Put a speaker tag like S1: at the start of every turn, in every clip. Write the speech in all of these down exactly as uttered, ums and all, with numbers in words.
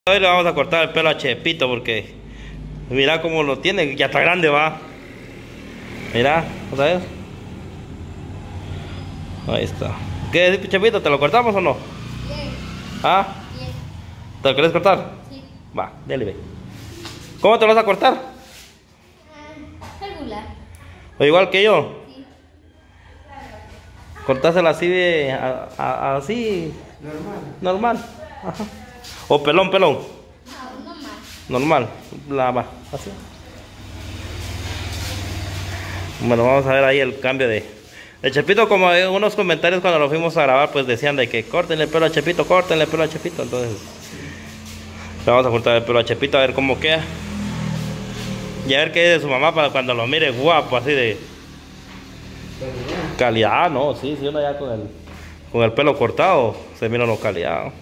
S1: Hoy le vamos a cortar el pelo a Chepito porque mira cómo lo tiene, ya está grande, va. Mira, ¿otra vez? Ahí está. ¿Qué, Chepito? ¿Te lo cortamos o no?
S2: Bien.
S1: ¿Ah?
S2: Bien.
S1: ¿Te lo quieres cortar?
S2: Sí.
S1: Va, dale, ve. ¿Cómo te lo vas a cortar?
S2: Ah, regular.
S1: ¿O igual que yo?
S2: Sí.
S1: Cortásela así de... A, a- así...
S3: Normal.
S1: Normal. Ajá. O pelón, pelón.
S2: No, no más.
S1: Normal. La va, así. Bueno, vamos a ver ahí el cambio de... El Chepito, como hay unos comentarios cuando lo fuimos a grabar, pues decían de que córtenle el pelo a Chepito, córtenle el pelo a Chepito. Entonces, le vamos a cortar el pelo a Chepito a ver cómo queda. Y a ver qué es de su mamá para cuando lo mire guapo, así de calidad. No, sí, sí, uno ya con el, con el pelo cortado se mira lo calidad.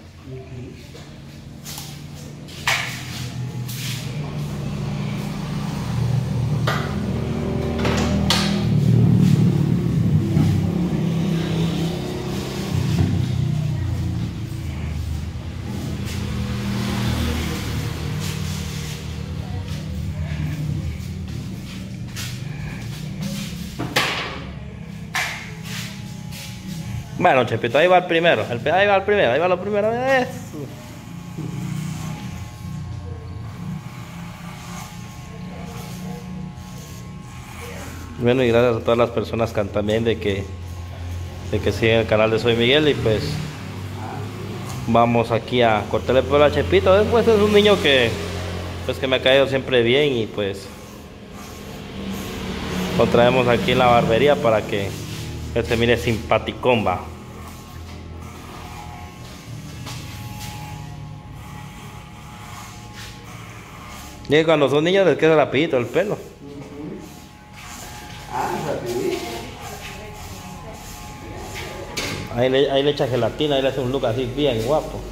S1: Bueno, Chepito, ahí va el primero. El, ahí va el primero, ahí va lo primero. Eso. Bueno, y gracias a todas las personas que también de que, de que siguen el canal de Soy Miguel. Y pues vamos aquí a cortarle el pelo a Chepito. Después es un niño que pues que me ha caído siempre bien. Y pues lo traemos aquí en la barbería para que él se mire simpaticón, va. Y cuando son niños les queda rapidito el pelo.
S3: Ah, rapidito.
S1: Ahí le, ahí le echa gelatina, ahí le hace un look así bien guapo.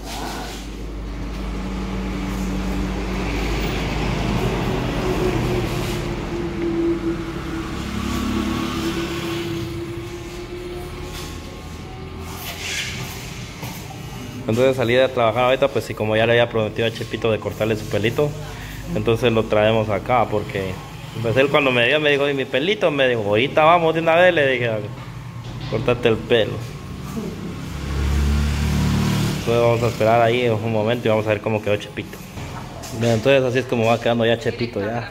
S1: Entonces salí de trabajar ahorita, pues sí, como ya le había prometido a Chepito de cortarle su pelito, entonces lo traemos acá porque pues él cuando me dio me dijo, y mi pelito, me dijo, ahorita vamos de una vez, le dije, cortate el pelo. Entonces vamos a esperar ahí un momento y vamos a ver cómo quedó Chepito. Bien, entonces así es como va quedando ya Chepito ya.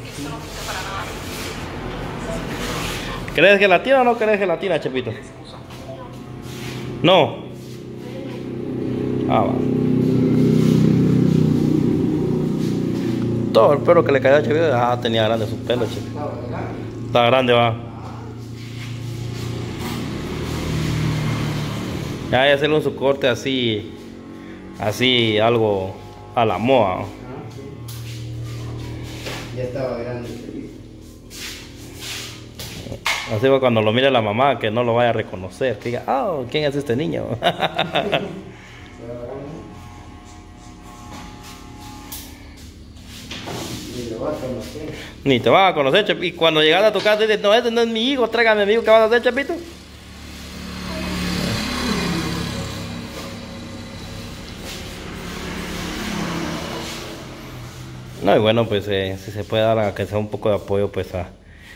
S1: ¿Querés gelatina o no querés gelatina, Chepito? No. Ah, va. Todo el pelo que le cayó a Chepito, ah, tenía grande su pelo, Chepito. Está grande, va. Ya hay que hacerle un su corte así, así, algo a la moda.
S3: Ya estaba grande.
S1: Así va cuando lo mire la mamá, que no lo vaya a reconocer, que diga, oh, ¿quién es este niño?
S3: Ni lo va a conocer.
S1: Ni te vas a conocer, Chepito. Y cuando llegas a tu casa dices, no, este no es mi hijo, tráigame a mi hijo, ¿qué vas a hacer, Chepito? No, y bueno, pues eh, si se puede dar a que sea un poco de apoyo, pues a,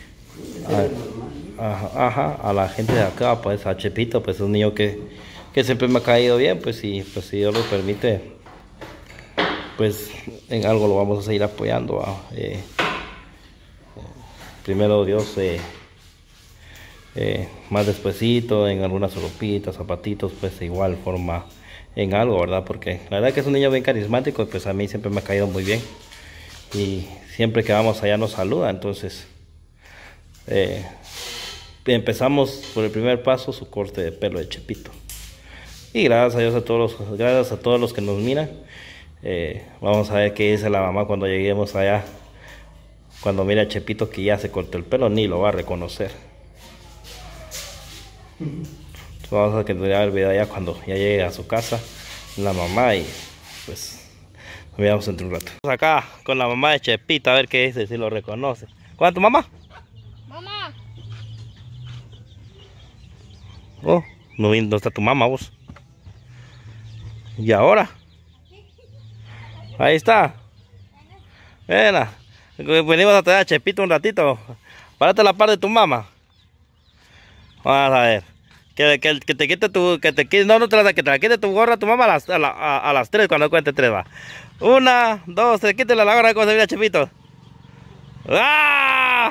S1: a, a- ajá, a la gente de acá, pues a Chepito, pues es un niño que, que siempre me ha caído bien, pues si, pues si Dios lo permite, pues en algo lo vamos a seguir apoyando. ¿Va? Eh, primero Dios, eh, eh, más despuesito, en algunas ropitas, zapatitos, pues de igual forma en algo, ¿verdad? Porque la verdad que es un niño bien carismático y pues a mí siempre me ha caído muy bien. Y siempre que vamos allá nos saluda, entonces eh, empezamos por el primer paso, su corte de pelo de Chepito. Y gracias a Dios a todos los, gracias a todos los que nos miran. Eh, vamos a ver qué dice la mamá cuando lleguemos allá. Cuando mire a Chepito que ya se cortó el pelo, ni lo va a reconocer. Entonces vamos a quedar el video ya cuando ya llegue a su casa la mamá y pues nos veamos entre un rato. Vamos acá con la mamá de Chepito a ver qué dice, si lo reconoce. ¿Cuál es tu mamá?
S2: Mamá.
S1: Oh, no, ¿dónde está tu mamá vos? ¿Y ahora? Ahí está. Mira. Venimos a traer a Chepito un ratito. Párate a la par de tu mamá. Vamos a ver. Que, que, que te quite tu... Que te quite, no, no te la, que te la quite tu gorra a tu mamá a las, a, la, a, a las tres cuando cuente tres, va. Una, dos, tres, quítale la gorra de cómo se mira Chepito. ¡Ah!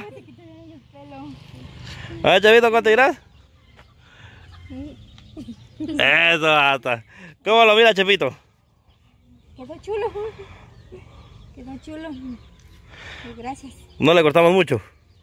S1: A ver, Chepito, ¿cuánto dirás? Eso, hasta. ¿Cómo lo mira, Chepito?
S4: Quedó chulo. Quedó chulo. Gracias.
S1: ¿No le cortamos mucho?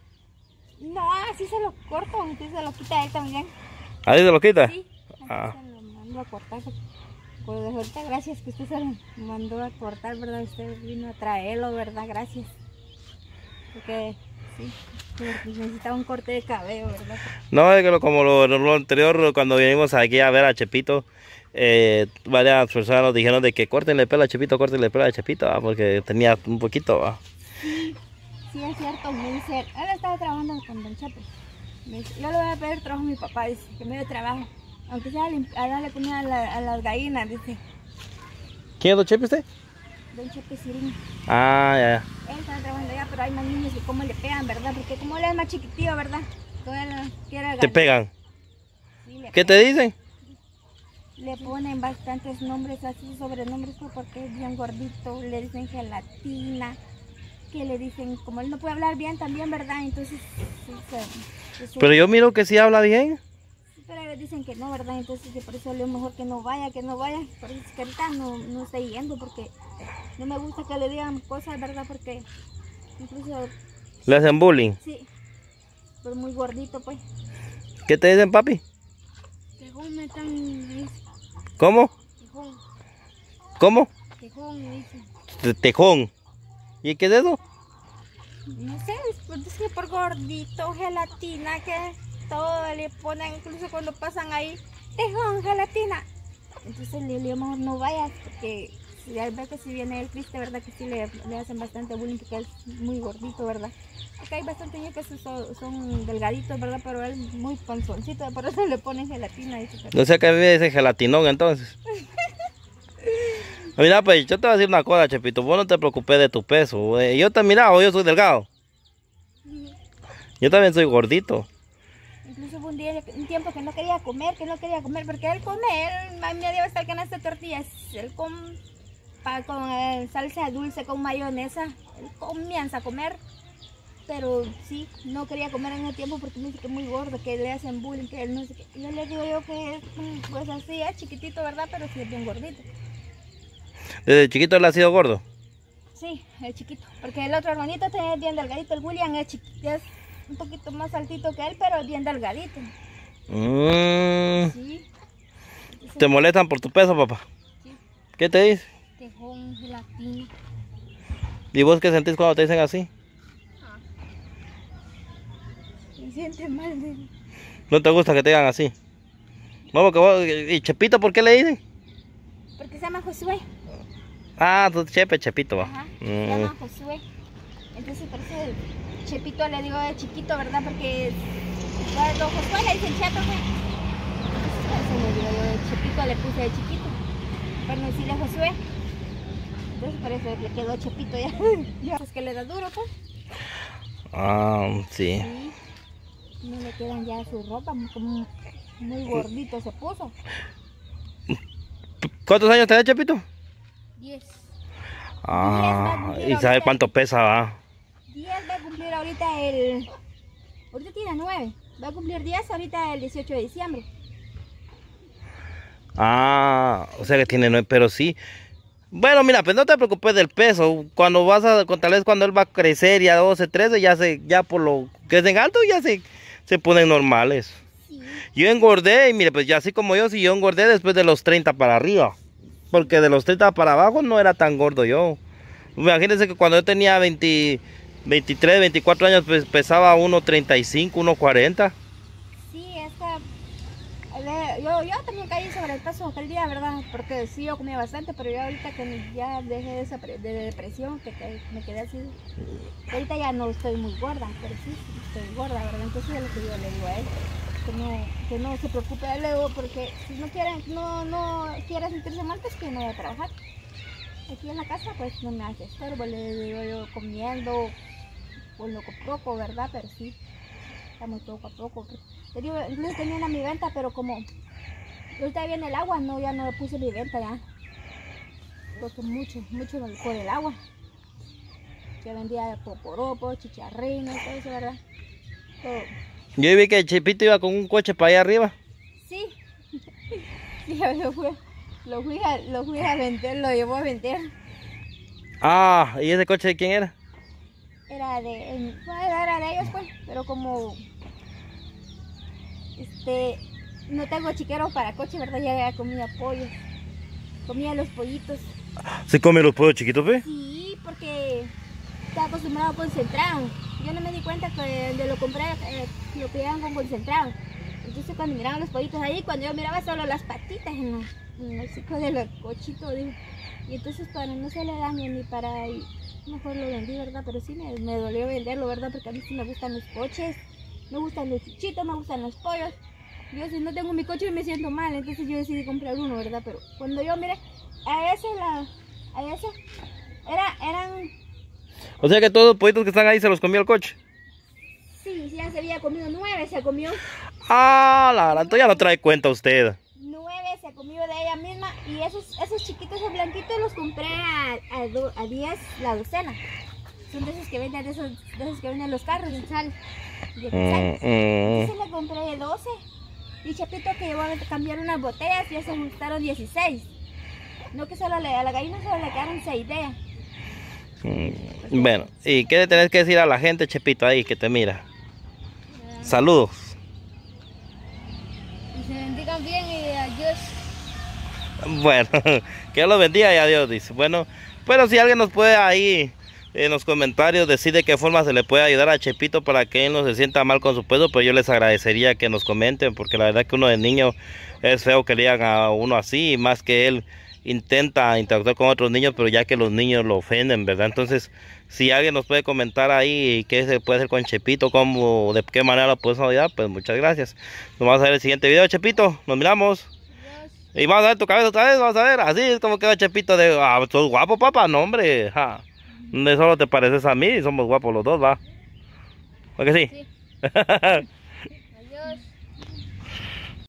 S4: No, así se lo corto, entonces se lo quita él también.
S1: ¿Ahí se lo quita?
S4: Sí, así
S1: Ah.
S4: se lo mando a cortar. Pues ahorita gracias que usted se lo mandó a cortar, ¿verdad? Usted vino a traerlo, ¿verdad? Gracias. Porque sí, necesitaba un corte de cabello, ¿verdad?
S1: No, es que lo- como lo, lo anterior, cuando vinimos aquí a ver a Chepito, eh, varias personas nos dijeron de que córtenle el pelo a Chepito, córtenle el pelo a Chepito, ¿va? Porque tenía un poquito, ¿va?
S4: Sí, es cierto, me dice, él estaba trabajando con Don Chepe. Me dice, yo le voy a pedir trabajo a mi papá, dice, que me dé trabajo. Aunque sea a, limp- a darle comida a, la- a las gallinas, dice,
S1: ¿Quién es Don Chepe usted?
S4: Don Chepe Sirino.
S1: Ah, ya, ya.
S4: Él está trabajando allá, pero hay más niños que como le pegan, ¿verdad? Porque como él es más chiquitillo, ¿verdad? Entonces él quiere
S1: Te
S4: ganar.
S1: pegan.
S4: Sí, le
S1: ¿Qué
S4: pegan.
S1: te dicen?
S4: Le ponen bastantes nombres así, sobrenombres, pues, porque es bien gordito. Le dicen gelatina, que le dicen, como él no puede hablar bien también, ¿verdad? Entonces, sí, se- se-
S1: Pero yo miro que sí habla bien.
S4: pero ellos dicen que no, ¿verdad? Entonces que por eso le mejor que no vaya, que no vaya. Por eso es que ahorita no, no estoy yendo, porque no me gusta que le digan cosas, ¿verdad? Porque incluso,
S1: Le hacen bullying.
S4: sí, pero muy gordito, pues.
S1: ¿Qué te dicen, papi?
S4: Tejón me están...
S1: ¿Cómo?
S4: Tejón,
S1: ¿Cómo?
S4: tejón me dicen.
S1: Te- Tejón. ¿Y qué es eso?
S4: No sé, es por, es que por gordito, gelatina, que todo le ponen, incluso cuando pasan ahí, tejón, gelatina. Entonces le digo, mejor no vayas, porque si al ver que si viene el triste, ¿verdad? Que sí le, le hacen bastante bullying, porque él es muy gordito, ¿verdad? Porque hay bastante niños que son, son delgaditos, ¿verdad? Pero él es muy panzoncito, por eso le ponen gelatina. Y
S1: No sé qué me dice gelatinón entonces. Mira, pues yo te voy a decir una cosa, Chepito. Vos no te preocupes de tu peso. Eh, Yo te mirado, yo soy delgado. Yo también soy gordito.
S4: Incluso hubo un día, un tiempo que no quería comer, que no quería comer, porque él come, él a mí me dio hasta el canasta de tortillas, él come pa, con eh, salsa dulce, con mayonesa, él comienza a comer, pero sí, no quería comer en ese tiempo porque me dice que es muy gordo, que le hacen bullying, que él no sé qué. Y yo le digo yo que es mm, pues así, es chiquitito, ¿verdad? Pero sí es bien gordito.
S1: Desde chiquito él ha sido gordo.
S4: Sí, es chiquito, porque el otro hermanito también es bien delgadito, el William es chiquito, es un poquito más altito que él, pero es bien delgadito.
S1: Mm,
S4: Sí.
S1: ¿Te molestan por tu peso, papá?
S4: Sí.
S1: ¿Qué te dice?
S4: Tejón, gelatina.
S1: ¿Y vos qué sentís cuando te dicen así?
S4: Me siente mal. De...
S1: ¿No te gusta que te digan así? Vamos, que vos... ¿Y Chepito por qué le dicen?
S4: Porque se llama Josué.
S1: Ah, tú Chepe, Chepito, va.
S4: Ajá. Se
S1: Mm.
S4: llama Josué. Entonces por eso el Chepito le digo de chiquito, ¿verdad? Porque cuando Josué le dicen Chepe, pues. Entonces por eso le digo yo de Chepito, le puse de chiquito. Para no decirle Josué. Entonces por eso le quedó Chepito ya. Ya. Es que le da duro, pues.
S1: Ah, sí.
S4: Sí. No le quedan ya su ropa, como muy gordito se puso.
S1: ¿Cuántos años tenés, Chepito?
S4: Diez.
S1: Ah, ¿y sabe cuánto pesa, va?
S4: diez va a cumplir ahorita el... Ahorita tiene nueve. Va a cumplir diez ahorita el dieciocho de diciembre.
S1: Ah, o sea que tiene nueve, pero sí. Bueno, mira, pues no te preocupes del peso. Cuando vas a, con- tal vez cuando él va a crecer ya doce, trece, ya se, ya por lo que es en alto, ya se, se ponen normales.
S4: Sí.
S1: Yo engordé, y mire, pues ya así como yo, sí, yo engordé después de los treinta para arriba. Porque de los treinta para abajo no era tan gordo yo. Imagínense que cuando yo tenía veinte, veintitrés, veinticuatro años, pues pesaba uno treinta y cinco, uno cuarenta.
S4: Sí, es que... le- Yo, yo también caí sobre el peso aquel día, ¿verdad? Porque sí, yo comía bastante, pero yo ahorita que ya dejé esa pre- de depresión, que, que me quedé así... Ahorita ya no estoy muy gorda, pero sí, sí estoy gorda, ¿verdad? Entonces es lo que yo le digo a él. Que no, que no se preocupe luego, porque si no quiere, no, no quiere sentirse mal, pues que no vaya a trabajar. aquí en la casa pues no me hace estorbo, le digo yo comiendo con lo poco, ¿verdad? Pero sí, estamos poco a poco. Te digo, incluso tenía mi venta, pero como ahorita viene el agua, no, ya no puse mi venta ya. Porque mucho, mucho por el agua. Yo vendía poporopo, chicharrines, todo eso, ¿verdad? Todo.
S1: Yo vi que el Chepito iba con un coche para allá arriba.
S4: Sí, sí, lo fui, lo, fui a, lo fui a vender, lo llevó a vender.
S1: Ah, ¿y ese coche de quién era?
S4: Era de, bueno, era de ellos pues, pero como este no tengo chiquero para coche, ¿verdad? Ya comía pollos, comía los pollitos.
S1: ¿Se come los pollos chiquitos, pe?
S4: Sí, porque estaba acostumbrado a concentrado. Yo no me di cuenta que donde lo compré eh, lo pedían con concentrado. Entonces cuando miraban los pollitos ahí, cuando yo miraba solo las patitas en los, en los hocico de los cochitos, digo. Y entonces para no se le dañe ni para ir, mejor lo vendí, ¿verdad? Pero sí me, me dolió venderlo, ¿verdad? Porque a mí sí me gustan los coches, me gustan los chichitos, me gustan los pollos. Yo si no tengo mi coche me siento mal, entonces yo decidí comprar uno, ¿verdad? Pero cuando yo miré, a ese, la, a ese, era, eran...
S1: O sea que todos los pollitos que están ahí se los comió el coche.
S4: Sí, ya se había comido nueve, se comió.
S1: Ah, la verdad, entonces ya no trae cuenta usted.
S4: Nueve se comió de ella misma y esos, esos chiquitos o blanquitos los compré a, a, do, a diez la docena. Son de esos que venden, de esos, de esos que venden los carros de sal. De sal.
S1: Mm, mm.
S4: Entonces le compré doce. Y Chepito que llevó a cambiar unas botellas y ya se gustaron dieciséis. No que solo le, a la gallina solo le quedaron seis de ellas.
S1: Mm, bueno, ¿y qué le tenés que decir a la gente, Chepito, ahí que te mira? Saludos.
S2: Y se bendigan bien y adiós.
S1: Bueno, que Dios los bendiga y adiós, dice. Bueno, pero si alguien nos puede ahí en los comentarios decir de qué forma se le puede ayudar a Chepito para que él no se sienta mal con su peso, pues yo les agradecería que nos comenten, porque la verdad que uno de niño es feo que le hagan a uno así, y más que él intenta interactuar con otros niños, pero ya que los niños lo ofenden, ¿verdad? Entonces, si alguien nos puede comentar ahí qué se puede hacer con Chepito, cómo, de qué manera lo podemos ayudar, pues muchas gracias. Nos vamos a ver el siguiente video, Chepito, nos miramos. Y vamos a ver tu cabeza otra vez, vamos a ver, así es como queda Chepito de, ah, sos guapo, papá, no hombre, ja. De solo te pareces a mí, somos guapos los dos, va. ¿O que sí?
S2: Sí.